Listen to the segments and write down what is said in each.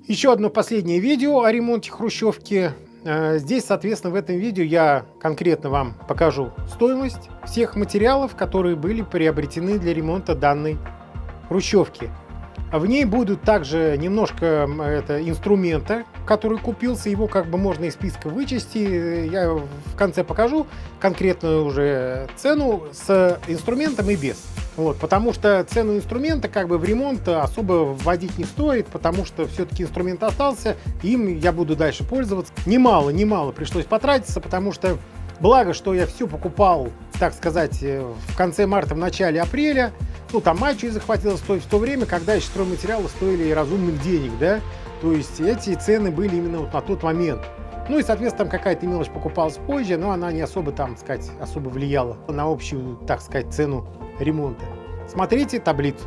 Еще одно последнее видео о ремонте хрущевки. Здесь, соответственно, в этом видео я конкретно вам покажу стоимость всех материалов, которые были приобретены для ремонта данной хрущевки. В ней будут также немножко инструмента, который купился, его как бы можно из списка вычесть. Я в конце покажу конкретную уже цену с инструментом и без. Вот, потому что цену инструмента как бы в ремонт особо вводить не стоит, потому что все-таки инструмент остался, им я буду дальше пользоваться. Немало пришлось потратиться, потому что благо, что я все покупал, так сказать, в конце марта, в начале апреля. Ну, там май чуть захватило стоить в то время, когда еще стройматериалы стоили разумных денег, да. То есть эти цены были именно вот на тот момент. Ну и, соответственно, там какая-то мелочь покупалась позже, но она не особо, там, сказать, особо влияла на общую, так сказать, цену ремонта. Смотрите таблицу.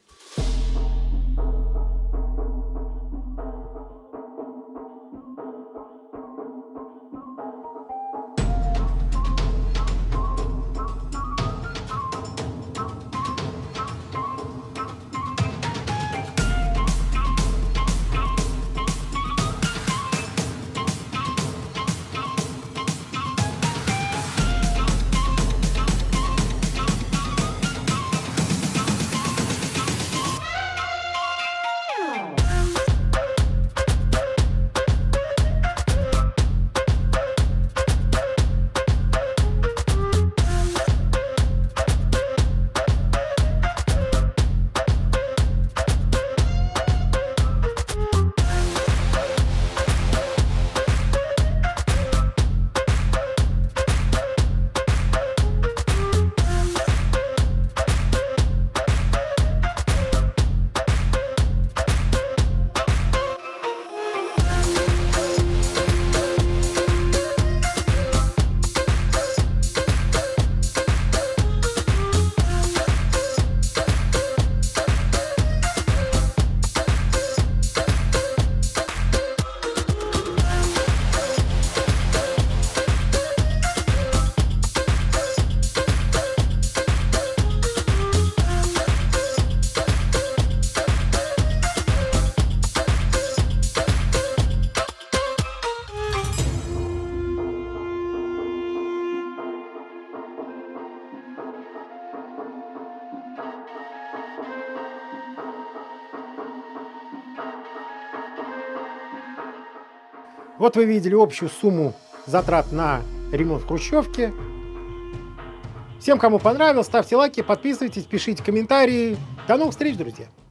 Вот вы видели общую сумму затрат на ремонт хрущевки. Всем, кому понравилось, ставьте лайки, подписывайтесь, пишите комментарии. До новых встреч, друзья!